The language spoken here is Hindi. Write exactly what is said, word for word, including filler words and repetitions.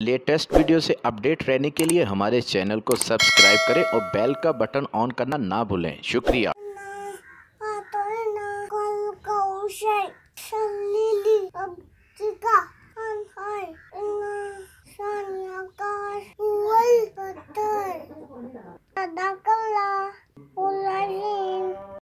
लेटेस्ट वीडियो से अपडेट रहने के लिए हमारे चैनल को सब्सक्राइब करें और बेल का बटन ऑन करना ना भूलें। शुक्रिया।